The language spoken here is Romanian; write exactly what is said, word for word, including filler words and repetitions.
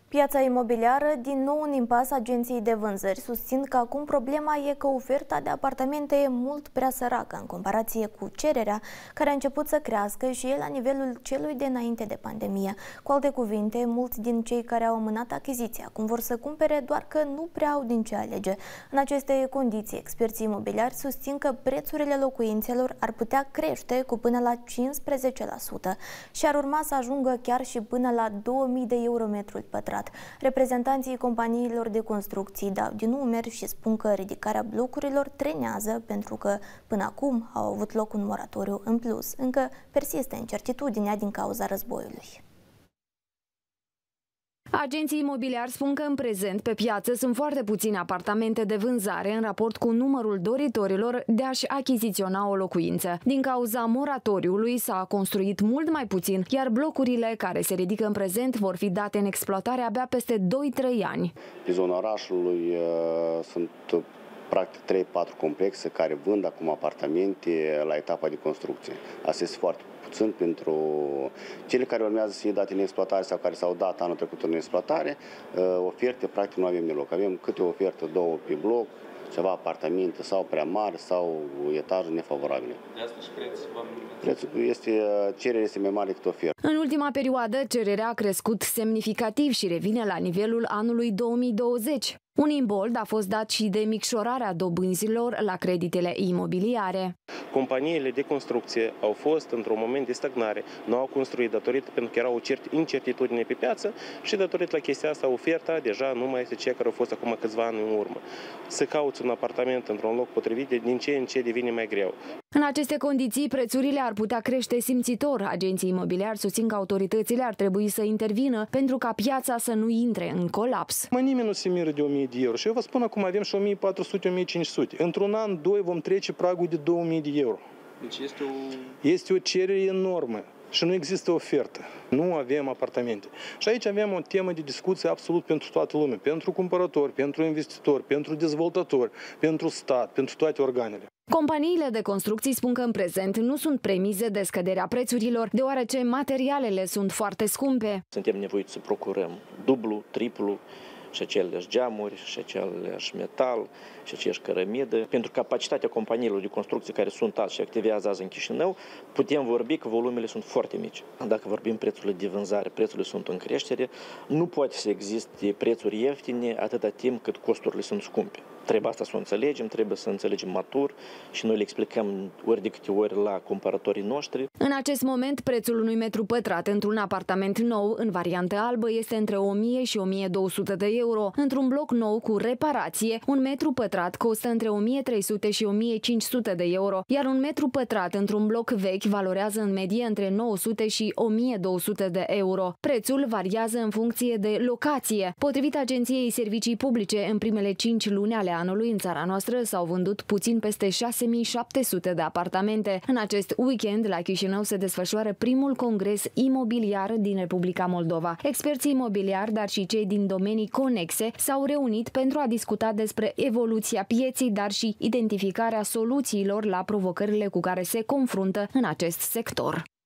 Piața imobiliară, din nou în impas. Agenții de vânzări susțin că acum problema e că oferta de apartamente e mult prea săracă în comparație cu cererea, care a început să crească și e la nivelul celui de înainte de pandemie. Cu alte cuvinte, mulți din cei care au amânat achiziția acum vor să cumpere, doar că nu prea au din ce alege. În aceste condiții, experții imobiliari susțin că prețurile locuințelor ar putea crește cu până la cincisprezece la sută și ar urma să ajungă chiar și până la două mii de euro metrul pătrat. Reprezentanții companiilor de construcții dau din numeri și spun că ridicarea blocurilor trenează pentru că până acum au avut loc un moratoriu. În plus, încă persistă incertitudinea din cauza războiului. Agenții imobiliari spun că în prezent pe piață sunt foarte puține apartamente de vânzare în raport cu numărul doritorilor de a-și achiziționa o locuință. Din cauza moratoriului s-a construit mult mai puțin, iar blocurile care se ridică în prezent vor fi date în exploatare abia peste doi trei ani. Pe zona orașului uh, sunt practic trei patru complexe care vând acum apartamente la etapa de construcție. Asta este foarte puțin pentru cele care urmează să fie date în exploatare sau care s-au dat anul trecut în exploatare. Oferte, practic, nu avem deloc. Avem câte o ofertă, două pe bloc, ceva apartamente sau prea mari sau etaje nefavorabile. De asta și prețul? Prețul este, cererea este mai mare decât ofertă. În ultima perioadă, cererea a crescut semnificativ și revine la nivelul anului două mii douăzeci. Un imbold a fost dat și de micșorarea dobânzilor la creditele imobiliare. Companiile de construcție au fost într-un moment de stagnare, nu au construit datorită pentru că era o incertitudine pe piață și datorită la chestia asta oferta deja nu mai este cea care a fost acum câțiva ani în urmă. Să cauți un apartament într-un loc potrivit din ce în ce devine mai greu. În aceste condiții, prețurile ar putea crește simțitor. Agenții imobiliari susțin că autoritățile ar trebui să intervină pentru ca piața să nu intre în colaps. Mai nimeni nu se miră de o mie de euro și eu vă spun acum avem și o mie patru sute - o mie cinci sute. Într-un an, doi vom trece pragul de două mii de euro. Deci este o... Este o cerere enormă și nu există ofertă. Nu avem apartamente. Și aici avem o temă de discuție absolut pentru toată lumea. Pentru cumpărători, pentru investitori, pentru dezvoltatori, pentru stat, pentru toate organele. Companiile de construcții spun că în prezent nu sunt premize de scăderea prețurilor, deoarece materialele sunt foarte scumpe. Suntem nevoiți să procurăm dublu, triplu, și aceleași geamuri, și aceleași metal, și aceeași cărămidă. Pentru capacitatea companiilor de construcție care sunt azi și activează azi în Chișinău, putem vorbi că volumele sunt foarte mici. Dacă vorbim prețurile de vânzare, prețurile sunt în creștere, nu poate să existe prețuri ieftine atâta timp cât costurile sunt scumpe. Trebuie asta să o înțelegem, trebuie să înțelegem matur și noi le explicăm ori de câte ori la cumpărătorii noștri. În acest moment, prețul unui metru pătrat într-un apartament nou, în variantă albă, este între o mie și o mie două sute de euro. Într-un bloc nou cu reparație, un metru pătrat costă între o mie trei sute și o mie cinci sute de euro, iar un metru pătrat într-un bloc vechi valorează în medie între nouă sute și o mie două sute de euro. Prețul variază în funcție de locație. Potrivit Agenției Servicii Publice, în primele cinci luni ale anului în țara noastră s-au vândut puțin peste șase mii șapte sute de apartamente. În acest weekend, la Chișinău se desfășoară primul congres imobiliar din Republica Moldova. Experții imobiliari, dar și cei din domenii conexe, s-au reunit pentru a discuta despre evoluția pieței, dar și identificarea soluțiilor la provocările cu care se confruntă în acest sector.